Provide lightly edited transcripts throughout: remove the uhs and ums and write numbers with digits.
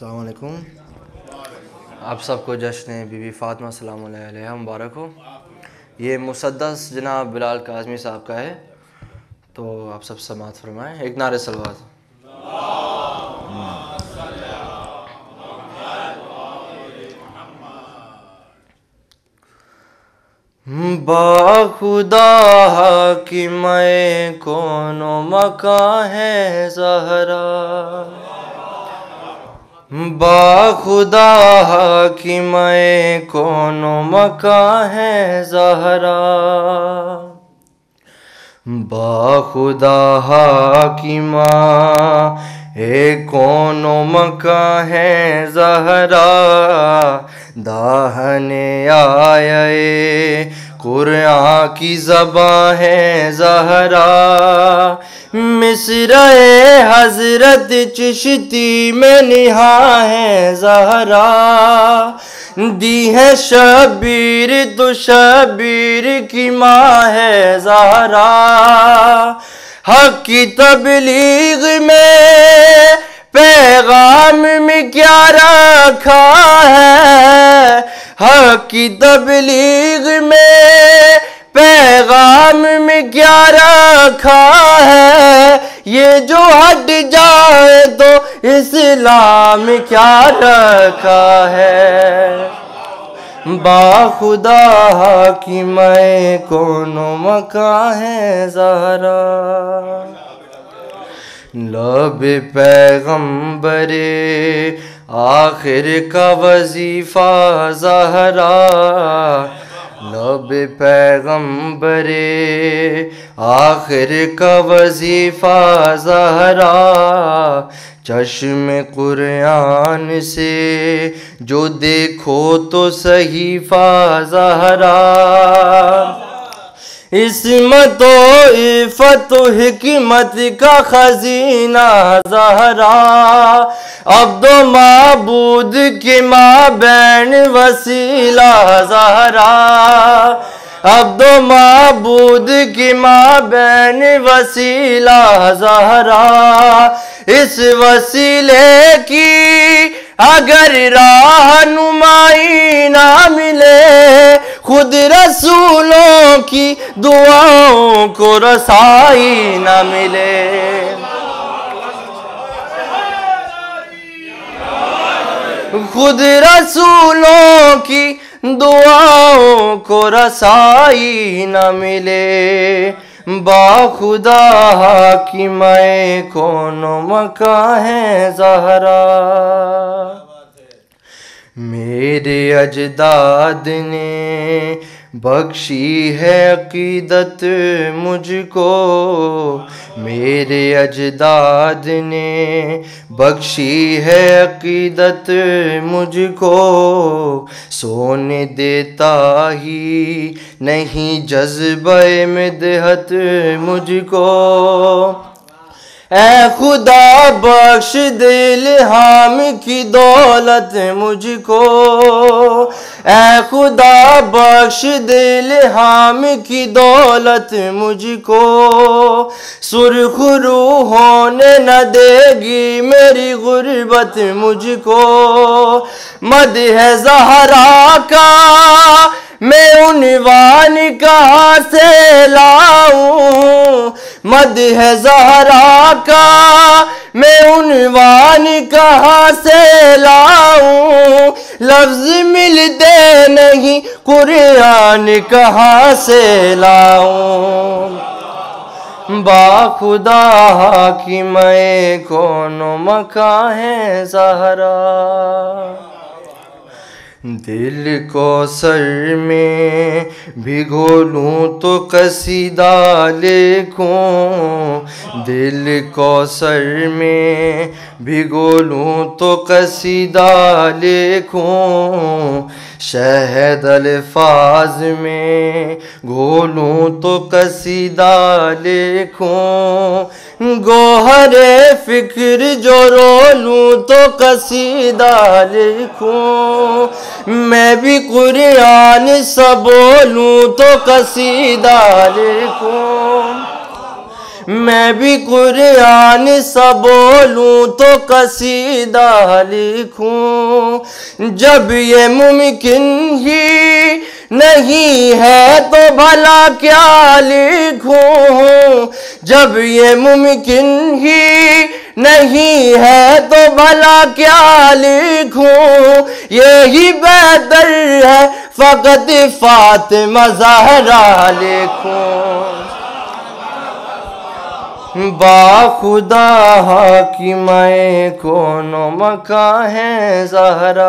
अस्सलाम वालेकुम। आप सबको जश्न बीबी फ़ातिमा सलाम अलैहा मुबारक हो। ये मुसद्दस जनाब बिलाल काज़मी साहब का है, तो आप सब समाअत फरमाएँ। एक नारे सलवात। बाखुदा कि मैं कौनो मकां है ज़हरा, बाखुदा कि मैं कौनो मकां है ज़हरा, बाखुदा कि माँ कौनो मकां है ज़हरा, दाहने आए कुरान की ज़बां है ज़हरा, मिस्रे हज़रत चिश्ती में निहा है ज़हरा, दी है शबीर तो शबीर की माँ है ज़हरा, हक़ की तबलीग में पैगाम में क्या रखा है, हक़ की तबलीग में पैगाम में क्या रखा है, ये जो हट जाए तो इस्लाम क्या रखा है, बाखुदा कि मैं कौनो मकां है ज़हरा, लब पैगंबरे आखिर का वजीफ़ा ज़हरा, लब पैगंबरे आखिर का वजीफ़ा ज़हरा, चश्म कुरान से जो देखो तो सहीफ़ा ज़हरा, इस्मत व इफ़्फ़त व हिकमत का खजीना ज़हरा, अब्दो माबूद के माबैन वसीला ज़हरा, अब्दो माबूद के माबैन वसीला ज़हरा, इस वसीले की अगर रहनुमाई ना मिले, खुद रसूलों की दुआओं को रसाई ना मिले, खुद रसूलों की दुआओं को रसाई न मिले, बाखुदा कि मैं कौनो मकां है ज़हरा, मेरे अजदाद ने बख्शी है अकीदत मुझको, मेरे अजदाद ने बख्शी है अकीदत मुझको, सोने देता ही नहीं जज्बे में देहत मुझको, ऐ खुदा बख्श दिल हाम की दौलत मुझको, ऐ खुदा बख्श दिल हाम की दौलत मुझको, सुर्ख रूह होने न देगी मेरी गुर्बत मुझको, मदह ज़हरा का मैं उन्वान कहाँ से लाऊं, मदह ज़हरा का मैं उन्वान कहाँ से लाऊं, लफ्ज़ मिलते नहीं कुरान कहाँ से लाऊं, बाखुदा कि मैं कौनो मकां है ज़हरा, दिल को सर में भिगो लूँ तो कसीदा लिखूं, दिल को सर में भिगो लूँ तो कसीदा लिखूं, शहद अल्फाज में घोलूँ तो कसीदा लिखूं, गोहरे फिक्र जो रोलूँ तो कसीदा लिखूं, मैं भी कुरान सब बोलूँ तो कसीदा लिखूं, मैं भी कुरान सा बोलूं तो कसीदा लिखूं। जब ये मुमकिन ही नहीं है तो भला क्या लिखूं। जब ये मुमकिन ही नहीं है तो भला क्या लिखूं। यही बेहतर है फकत फातिमा ज़हरा लिखूं। बाखुदा हाकिमाए कोनो मका है ज़हरा।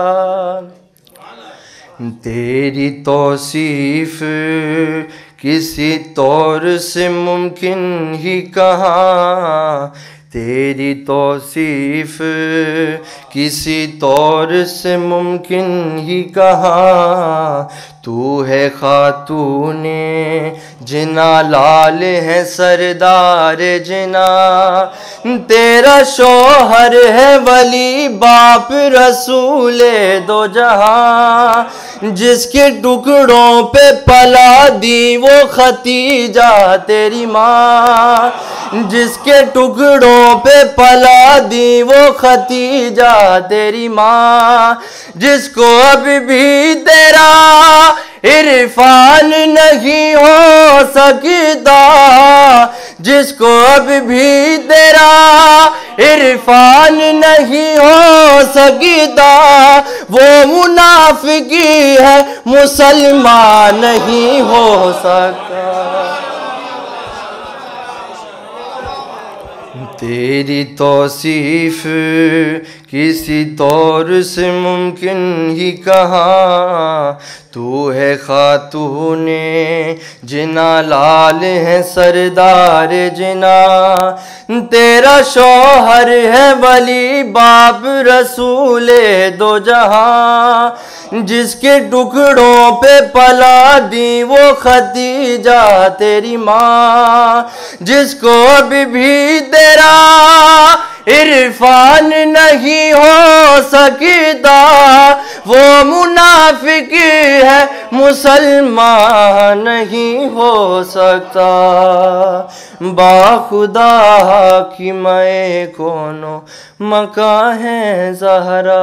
तेरी तौसीफ किसी तौर से मुमकिन ही कहाँ। तेरी तौसीफ किसी तौर से मुमकिन ही कहाँ। तू है खातूने जिना, लाल है सरदार जिना। तेरा शौहर है वली बाप रसूले दो जहां। जिसके टुकड़ों पे पला दी वो खतीजा तेरी माँ। जिसके टुकड़ों पे पला दी वो खतीजा तेरी माँ। जिसको अभी भी तेरा इरफान नहीं हो सकता। जिसको अभी भी तेरा इरफान नहीं हो सकता। वो मुनाफिकी है मुसलमान नहीं हो सकता। तेरी तौसीफ किसी तौर से मुमकिन ही कहाँ। तू है खातूने जिना, लाल है सरदार जिना। तेरा शौहर है वली बाप रसूले दो जहां। जिसके टुकड़ों पे पला दी वो खतीजा तेरी माँ। जिसको अभी भी तेरा इरफान नहीं हो सकता। वो मुनाफिक है मुसलमान नहीं हो सकता। बाखुदा की मैं कोनो मका है ज़हरा।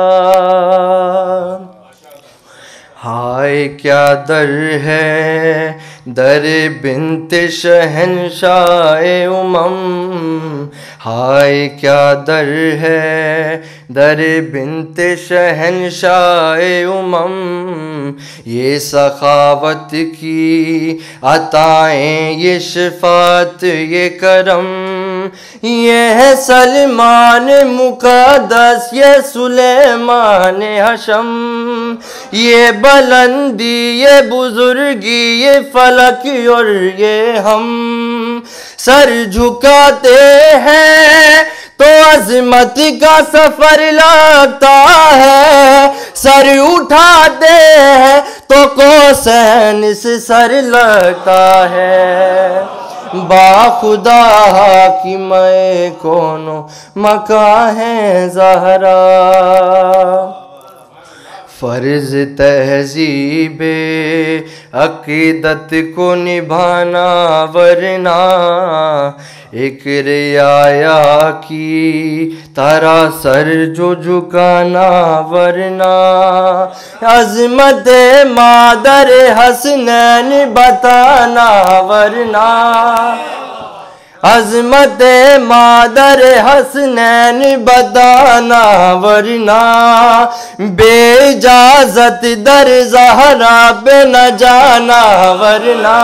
हाय क्या दर है दर बिन्ते शहनशाह उमम। हाय क्या दर है दर बिन्ते शहनशाह उमम। ये सखावत की अताएं ये शफात ये करम। ये है सलमान मुक़द्दस ये सुलेमान हशम। ये बुलंदी ये बुजुर्गी ये फलक और ये हम। सर झुकाते हैं तो अजमत का सफर लगता है। सर उठाते हैं तो कौसैन से सर लगता है। बाखुदा की मैं कोनो मका है ज़हरा। फ़र्ज तहज़ीबे अक़ीदत को निभाना वरना एक रियाया की तारा सर जो झुकाना वरना। अज़मत मादर हसनैन बताना वरना। अज़मत मादर हसनैन बताना वरना। बेइजाज़त दर ज़हरा पे न जाना वरना।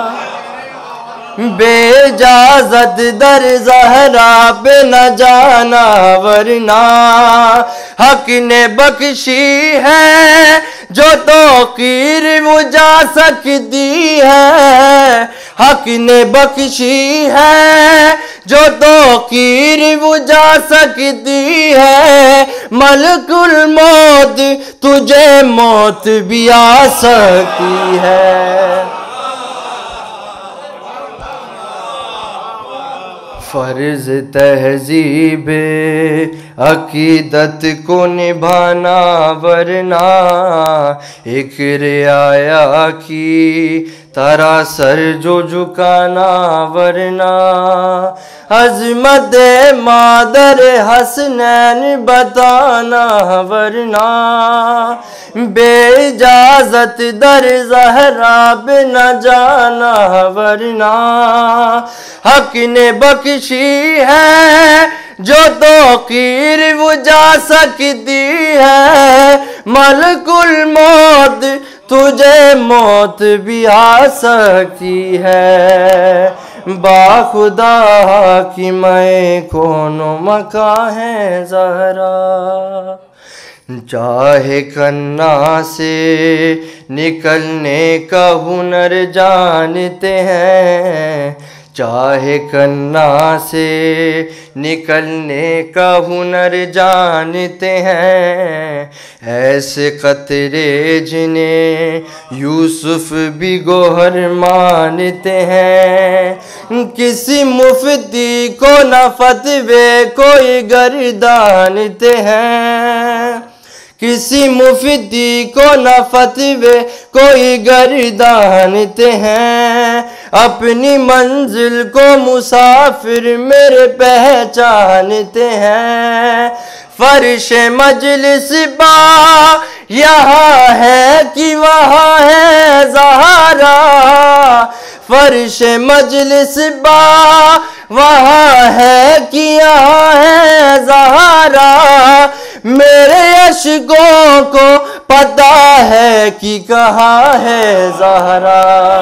बेइजाज़त दर ज़हरा पे न जाना वरना। हक ने बख्शी है जो तौक़ीर बुझा सकती है। हक ने बख्शी है जो तौक़ीर बुझा सकती है। मलकुल मौत तुझे मौत भी आ सकती है। फ़र्ज़ तहज़ीबे अक़ीदत को निभाना वरना एक रियाया की तारा सर जो झुकाना वरना अज़मत मादर हसनैन बताना वरना बेइजाज़त दर ज़हरा पे न जाना वरना हक ने बख्शी है जो तौक़ीर बुझा सकती है मलकुल मौत तुझे मौत भी आ सकती है बाखुदा कि मैं कौन मका है ज़हरा चाहे कन्ना से निकलने का हुनर जानते हैं चाहे कन्ना से निकलने का हुनर जानते हैं ऐसे कतरे जिन्हें यूसुफ भी गोहर मानते हैं किसी मुफ्ती को न फतवे कोई गर्दानते हैं किसी मुफ्ती को न फतवे कोई गर्दानते हैं अपनी मंजिल को मुसाफिर मेरे पहचानते हैं फर्श मजलिस बा यहाँ है कि वहाँ है ज़हरा फर्श मजलिस बा वहाँ है कि यहाँ है ज़हरा मेरे अश्कों को पता है कि कहाँ है ज़हरा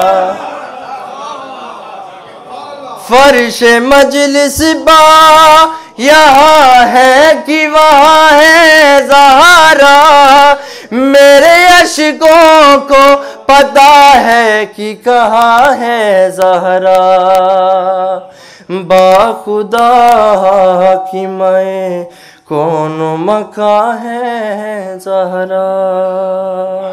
फर्श मजलिस बा यहाँ है कि वहाँ है ज़हरा मेरे अश्कों को पता है कि कहाँ है ज़हरा बाखुदा कि मैं कौन मका है ज़हरा।